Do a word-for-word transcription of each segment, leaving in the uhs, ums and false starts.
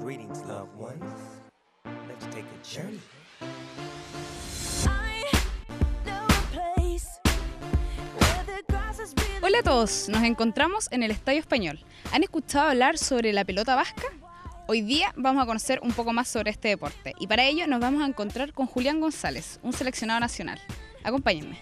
Greetings, loved ones. Let's take a journey. Hola a todos, nos encontramos en el Estadio Español. ¿Han escuchado hablar sobre la pelota vasca? Hoy día vamos a conocer un poco más sobre este deporte y para ello nos vamos a encontrar con Julián González, un seleccionado nacional. Acompáñenme.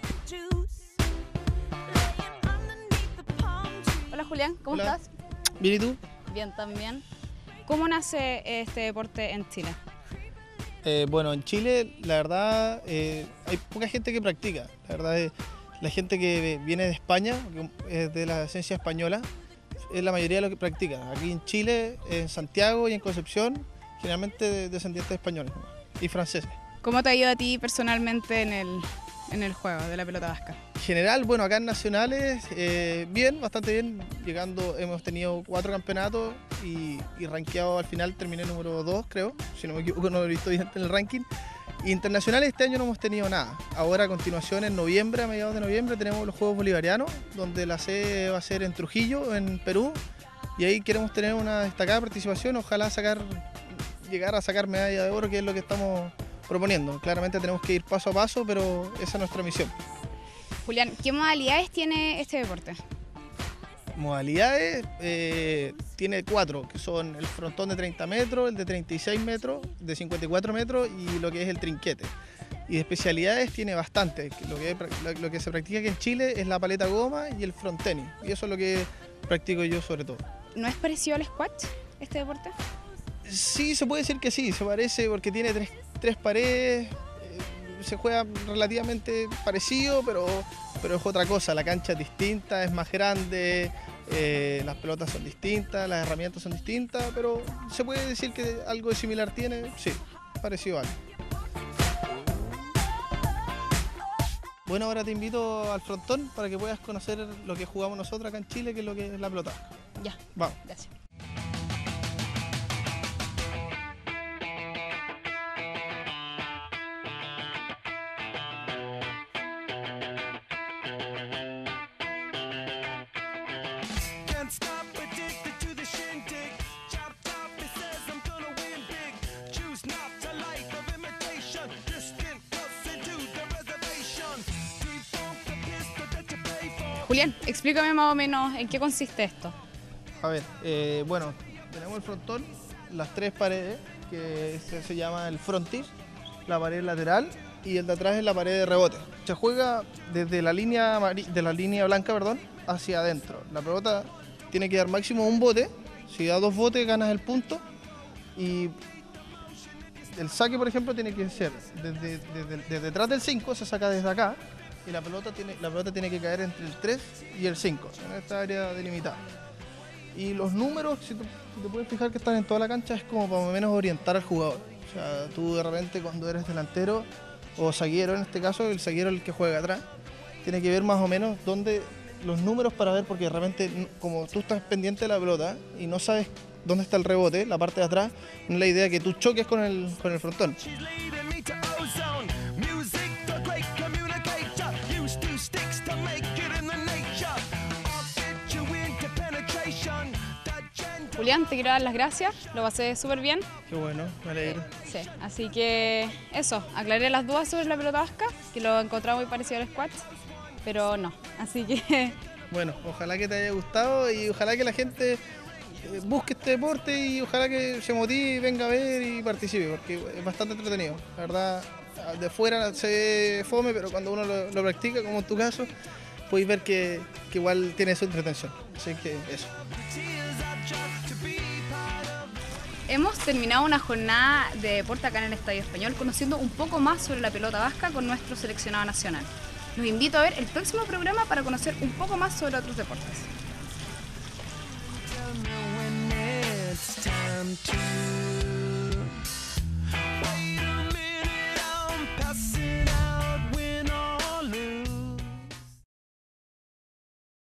Hola Julián, ¿cómo Hola. estás? Bien, ¿y tú? Bien, también. ¿Cómo nace este deporte en Chile? Eh, bueno, en Chile, la verdad, eh, hay poca gente que practica. La verdad, es, la gente que viene de España, que es de la esencia española, es la mayoría de los que practica. Aquí en Chile, en Santiago y en Concepción, generalmente de- descendientes españoles y franceses. ¿Cómo te ha ido a ti personalmente en el, en el juego de la pelota vasca? En general, bueno, acá en Nacionales, eh, bien, bastante bien. Llegando, hemos tenido cuatro campeonatos y, y rankeado al final terminé número dos, creo. Si no me equivoco, no lo he visto bien en el ranking. Internacionales este año no hemos tenido nada. Ahora a continuación en noviembre, a mediados de noviembre, tenemos los Juegos Bolivarianos, donde la sede va a ser en Trujillo, en Perú. Y ahí queremos tener una destacada participación, ojalá sacar, llegar a sacar medalla de oro, que es lo que estamos proponiendo. Claramente tenemos que ir paso a paso, pero esa es nuestra misión. Julián, ¿qué modalidades tiene este deporte? Modalidades, eh, tiene cuatro, que son el frontón de treinta metros, el de treinta y seis metros, de cincuenta y cuatro metros y lo que es el trinquete. Y de especialidades tiene bastante. Lo que, lo que se practica aquí en Chile es la paleta goma y el frontenis. Y eso es lo que practico yo sobre todo. ¿No es parecido al squash este deporte? Sí, se puede decir que sí, se parece porque tiene tres, tres paredes, eh, se juega relativamente parecido, pero, pero es otra cosa, la cancha es distinta, es más grande, eh, las pelotas son distintas, las herramientas son distintas, pero se puede decir que algo de similar tiene, sí, parecido a algo. Bueno, ahora te invito al frontón para que puedas conocer lo que jugamos nosotros acá en Chile, que es lo que es la pelota. Ya, Vamos. gracias. Can't stop, addicted to the shindig. Chop top, it says I'm gonna win big. Choose not a life of imitation. Distant close into the reservation. Default the pistol that you pay for. Julián, explícame más o menos en qué consiste esto. A ver, eh, bueno, tenemos el frontón, las tres paredes, que se, se llama el frontis, la pared lateral y el de atrás es la pared de rebote. Se juega desde la línea, amari- de la línea blanca perdón, hacia adentro. La pelota tiene que dar máximo un bote, si da dos botes ganas el punto y el saque, por ejemplo, tiene que ser desde, desde, desde detrás del cinco, se saca desde acá y la pelota, tiene, la pelota tiene que caer entre el tres y el cinco, en esta área delimitada. Y los números, si te, si te puedes fijar que están en toda la cancha, es como para más o menos orientar al jugador. O sea, tú de repente cuando eres delantero o zaguero, en este caso, el zaguero es el que juega atrás, tiene que ver más o menos dónde los números para ver, porque de repente, como tú estás pendiente de la pelota y no sabes dónde está el rebote, la parte de atrás, no es la idea que tú choques con el, con el frontón. She's leading me to ozone. Music, the great communicator. Used two sticks to make it in the nature. I'll get you into penetration. The gentle. Julián, te quiero dar las gracias, lo pasé súper bien. Qué bueno, me alegro. Sí, así que eso, aclaré las dudas sobre la pelota vasca, que lo encontraba muy parecido al squash, pero no, así que Bueno, ojalá que te haya gustado y ojalá que la gente eh, busque este deporte y ojalá que se motive y venga a ver y participe, porque es bastante entretenido. La verdad, de fuera se ve fome, pero cuando uno lo, lo practica, como en tu caso, podéis ver que, que igual tiene su entretención. Así que eso. Tears I tried to be part of. hemos terminado una jornada de deporte acá en el Estadio Español conociendo un poco más sobre la pelota vasca con nuestro seleccionado nacional. Los invito a ver el próximo programa para conocer un poco más sobre otros deportes.